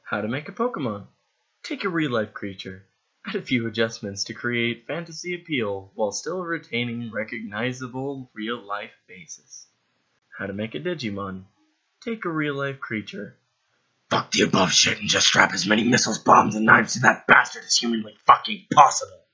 How to make a Pokemon. Take a real-life creature. Add a few adjustments to create fantasy appeal while still retaining recognizable real-life basis. How to make a Digimon. Take a real-life creature. Fuck the above shit and just strap as many missiles, bombs, and knives to that bastard as humanly fucking possible.